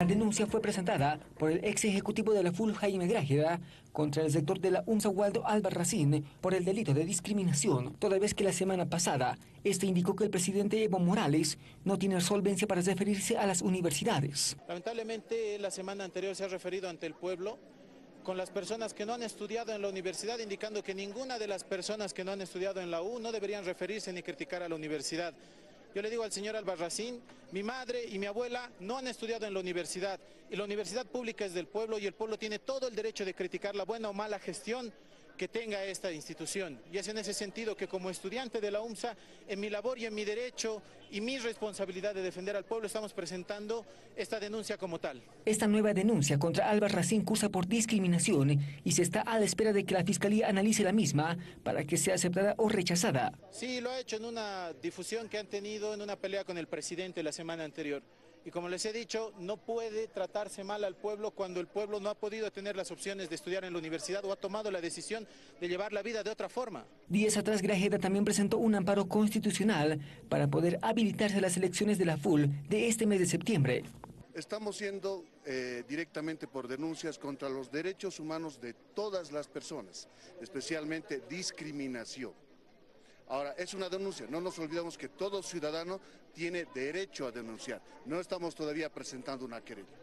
La denuncia fue presentada por el ex ejecutivo de la FUL, Jaime Grájeda, contra el sector de la UMSA, Waldo Albarracín, por el delito de discriminación, toda vez que la semana pasada este indicó que el presidente Evo Morales no tiene solvencia para referirse a las universidades. Lamentablemente, la semana anterior se ha referido ante el pueblo con las personas que no han estudiado en la universidad, indicando que ninguna de las personas que no han estudiado en la U no deberían referirse ni criticar a la universidad. Yo le digo al señor Albarracín, mi madre y mi abuela no han estudiado en la universidad y la universidad pública es del pueblo y el pueblo tiene todo el derecho de criticar la buena o mala gestión que tenga esta institución. Y es en ese sentido que como estudiante de la UMSA, en mi labor y en mi derecho y mi responsabilidad de defender al pueblo, estamos presentando esta denuncia como tal. Esta nueva denuncia contra Albarracín cursa por discriminación y se está a la espera de que la Fiscalía analice la misma para que sea aceptada o rechazada. Sí, lo ha hecho en una difusión que han tenido en una pelea con el presidente la semana anterior. Y como les he dicho, no puede tratarse mal al pueblo cuando el pueblo no ha podido tener las opciones de estudiar en la universidad o ha tomado la decisión de llevar la vida de otra forma. Días atrás, Grájeda también presentó un amparo constitucional para poder habilitarse las elecciones de la FUL de este mes de septiembre. Estamos yendo directamente por denuncias contra los derechos humanos de todas las personas, especialmente discriminación. Ahora, es una denuncia, no nos olvidemos que todo ciudadano tiene derecho a denunciar. No estamos todavía presentando una querella.